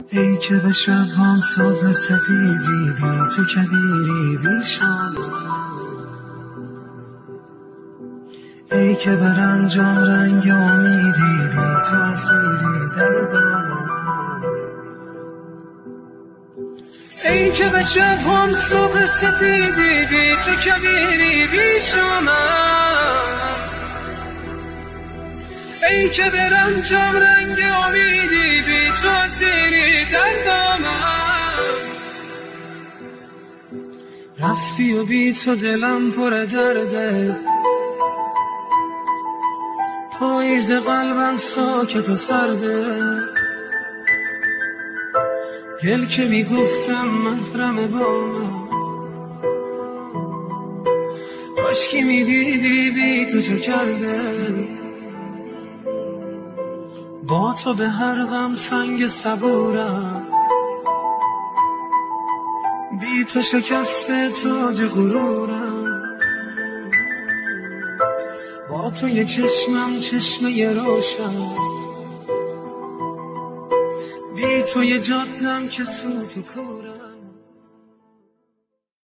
ای که به شبام صبح سپیدی، بی تو کبیری بی شام. ای که به رنجام رنگ امیدی، بی تو اسیری در دامم. ای که به شبام صبح سپیدی، بی تو کبیری بی شامم. ای که به رنجام رنگ امیدی، بی تو اسیری در دامم. رفتی و بی تو دلم پر درده، پاییز قلبم ساکت و سرده. دل که میگفتم محرم با من، کاشکی میدیدی بی تو چه کرده. با تو به هر غم سنگ صبورم، بی تو شکسته تاج غرورم. با تو یه چشمم چشمه روشن، بی تو یه جادم که سوت و کورم.